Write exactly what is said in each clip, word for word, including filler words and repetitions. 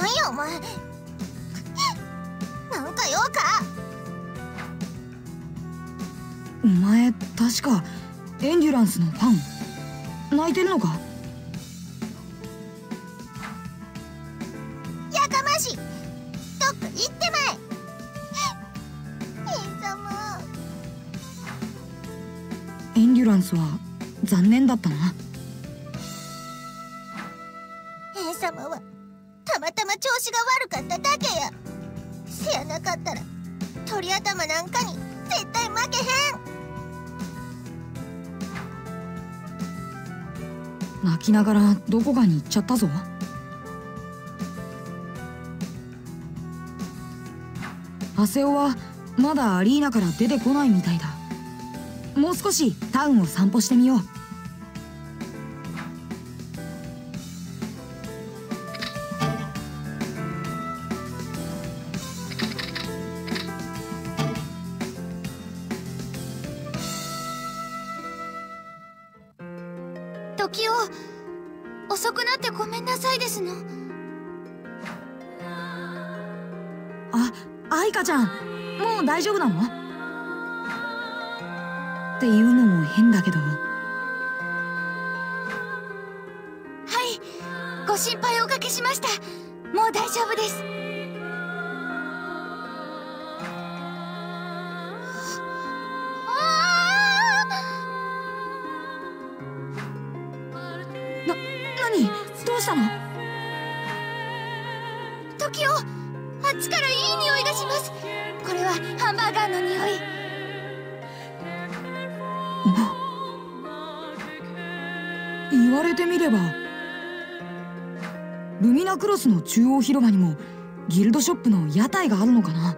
やお前。なんか用か。 お前確かエンデュランスのファン。泣いてるのか。 やかましい。どっか行ってまえ。兄様。 エンデュランスは残念だったな。 兄様はたまたま調子が悪かっただけや。せやなかったら鳥頭なんかに絶対負けへん。 泣きながらどこかに行っちゃったぞ。ハセオはまだアリーナから出てこないみたいだ。もう少しタウンを散歩してみよう。 時を遅くなってごめんなさいですの。 あ、愛花ちゃん、もう大丈夫なの？っていうのも変だけど。 はい、ご心配おかけしました。もう大丈夫です。 な、何？どうしたの？ 時をあっちからいい匂いがします。これはハンバーガーの匂い。 言われてみれば、ルミナクロスの中央広場にもギルドショップの屋台があるのかな。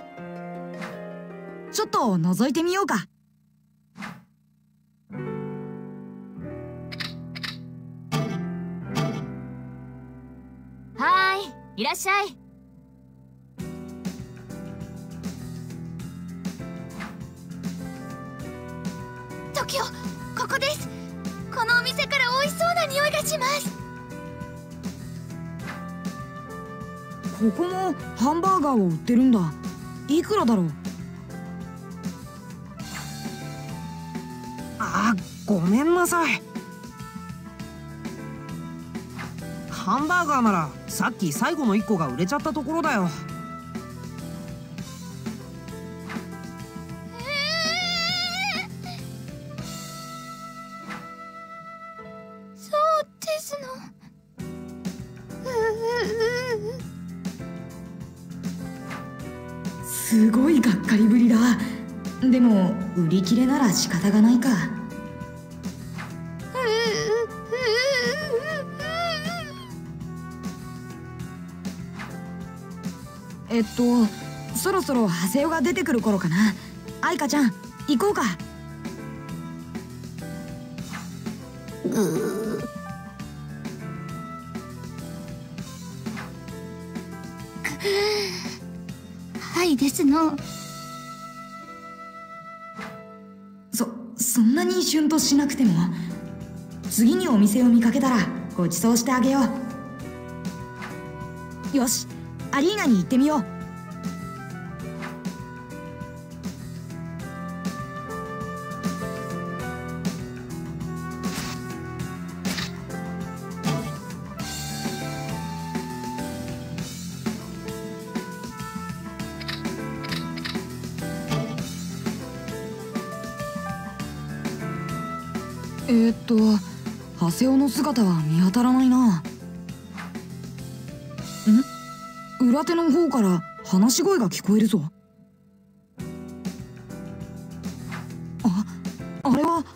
ちょっと覗いてみようか。 はーい、いらっしゃい。時をここです。このお店から美味しそうな匂いがします。 ここもハンバーガーを売ってるんだ。いくらだろう？ あ、ごめんなさい。ハンバーガーならさっき最後のいっこが売れちゃったところだよ。 そうですの。 すごいがっかりぶりだ。でも売り切れなら仕方がないか。えっとそろそろハセオが出てくる頃かな。愛花ちゃん行こうか。 はいですの。 そそんなにシュンとしなくても。次にお店を見かけたらご馳走してあげよう。よし、アリーナに行ってみよう。えー、っとハセオの姿は見当たらないな。ん？裏手の方から話し声が聞こえるぞ。あ、あれは。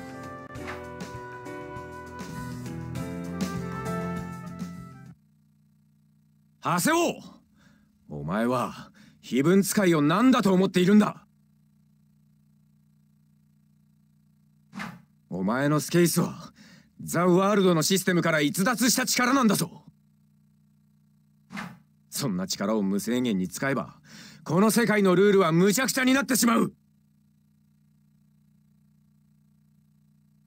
ハセオ！お前は非分使いを何だと思っているんだ。お前のスケイスはザ・ワールドのシステムから逸脱した力なんだぞ。そんな力を無制限に使えばこの世界のルールは無茶苦茶になってしまう。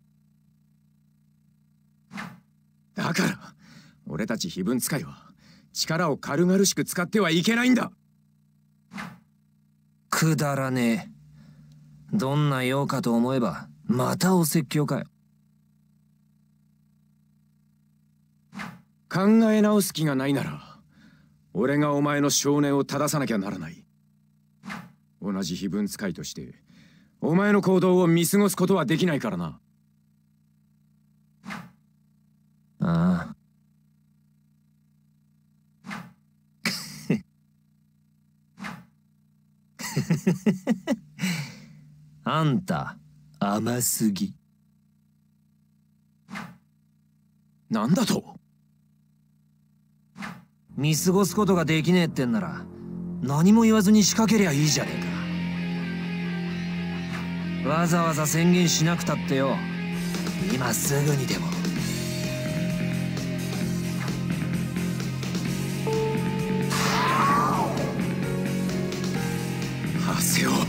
だから俺たち非分使いは力を軽々しく使ってはいけないんだ。 くだらねえ。どんな用かと思えばまたお説教かよ。 考え直す気がないなら俺がお前の少年を正さなきゃならない。同じ非分使いとしてお前の行動を見過ごすことはできないからな。 あああんた甘すぎ。 なんだと？ 見過ごすことができねえってんなら何も言わずに仕掛けりゃいいじゃねえか。わざわざ宣言しなくたってよ、今すぐにでも。 ハセオ、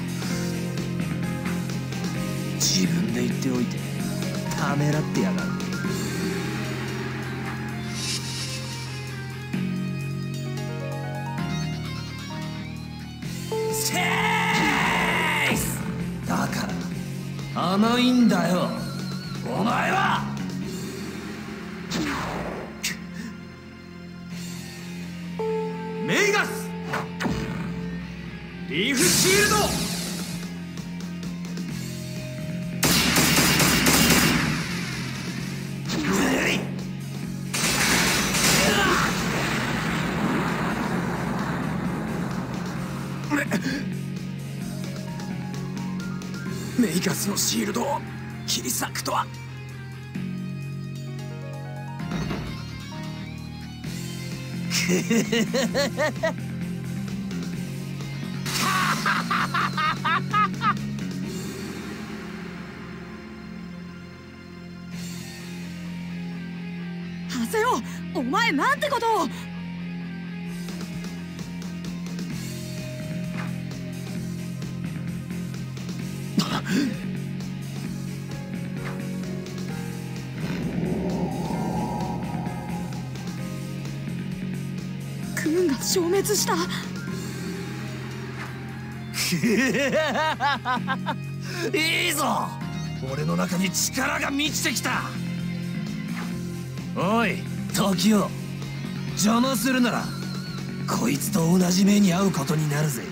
自分で言っておいてためらってやがる。セースだから甘いんだよお前は。 メイガスリーフシールド。メイガスのシールドを切り裂くとは。 ハセオ、お前なんてことを。クーンが消滅した。 いいぞ、俺の中に力が満ちてきた。おい時を邪魔するならこいつと同じ目に遭うことになるぜ。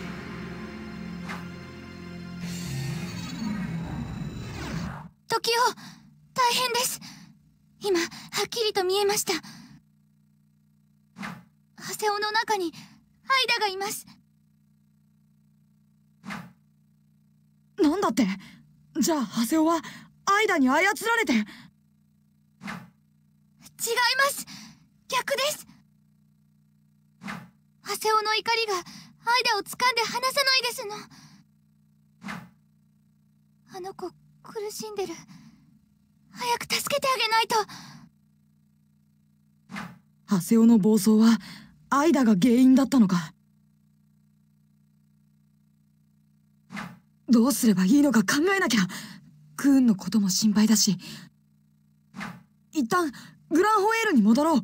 時を大変です。今はっきりと見えました。ハセオの中にアイダがいます。 なんだって？じゃあハセオはアイダに操られて。 違います。逆です。ハセオの怒りがアイダを掴んで離さないですの。あの子苦しんでる。早く助けてあげないと。 ハセオの暴走はアイダが原因だったのか。どうすればいいのか考えなきゃ。クーンのことも心配だし、一旦グランホエールに戻ろう。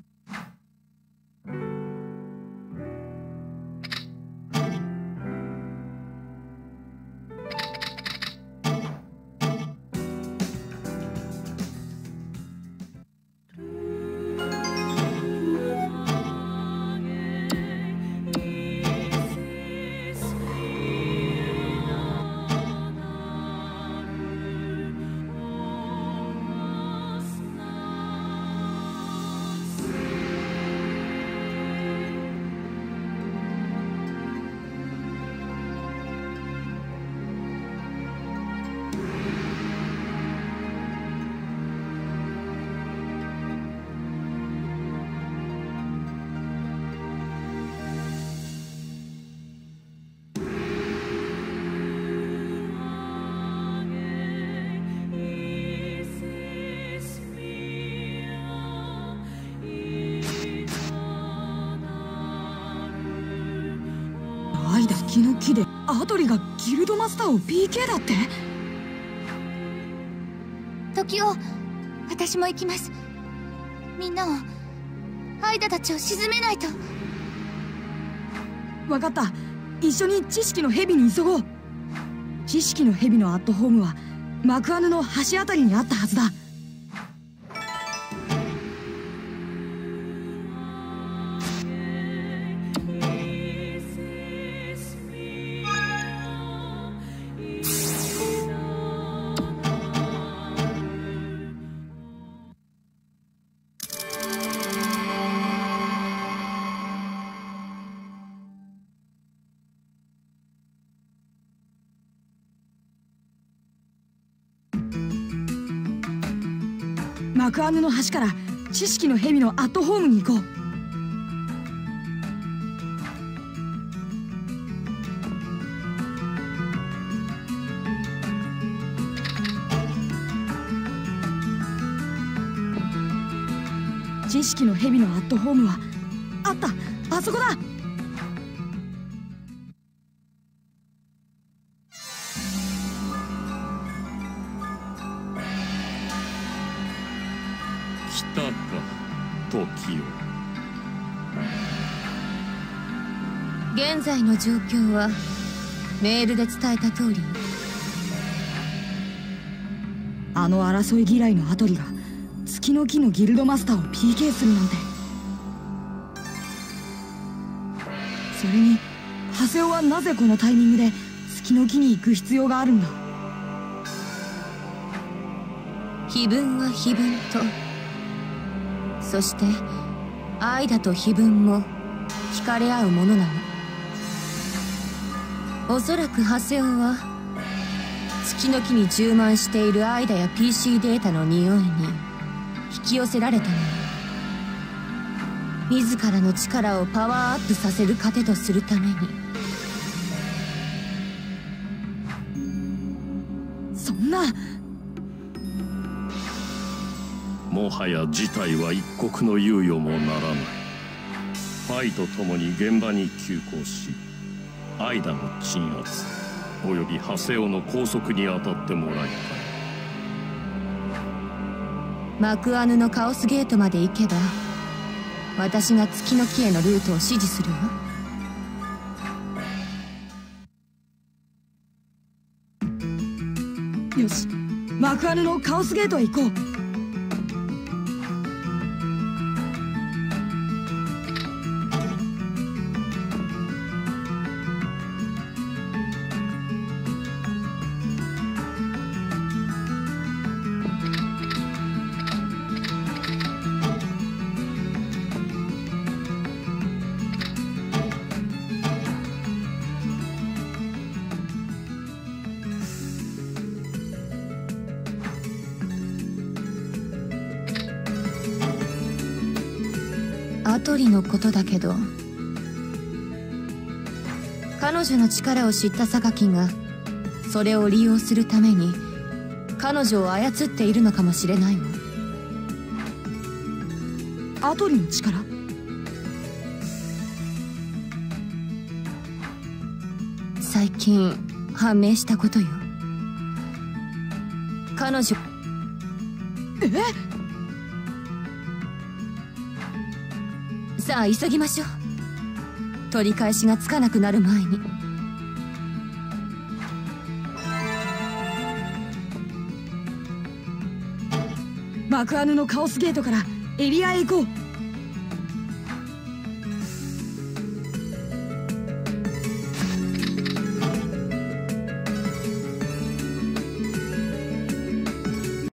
アイダ気の木でアトリがギルドマスターを ピーケー だって。 時を私も行きます。みんなをアイダたちを沈めないと。 分かった。一緒に知識の蛇に急ごう。知識の蛇のアットホームはマクアヌの橋あたりにあったはずだ。マクアヌの橋から知識の蛇のアットホームに行こう。知識の蛇のアットホームはあった。あそこだ。 来たか時よ。 現在の状況はメールで伝えた通り。 あの争い嫌いのアトリが月の木のギルドマスターを ピーケー するなんて。それにハセオはなぜこのタイミングで月の木に行く必要があるんだ。 碑文は碑文と、そして愛だと碑文も惹かれ合うものなの。おそらくハセオは月の木に充満している愛だや ピーシー データの匂いに引き寄せられたのよ。自らの力をパワーアップさせる糧とするために。 そんな。 もはや事態は一刻の猶予もならない。愛と共に現場に急行し、アイダの鎮圧およびハセオの拘束に当たってもらいたい。 マクアヌのカオスゲートまで行けば私が月の木へのルートを指示するわ。 よし、マクアヌのカオスゲートへ行こう。 アトリのことだけど、彼女の力を知った榊がそれを利用するために彼女を操っているのかもしれないわ。 アトリの力？ 最近判明したことよ。彼女。 え？ さあ急ぎましょう。取り返しがつかなくなる前に。 マクアヌのカオスゲートからエリアへ行こう。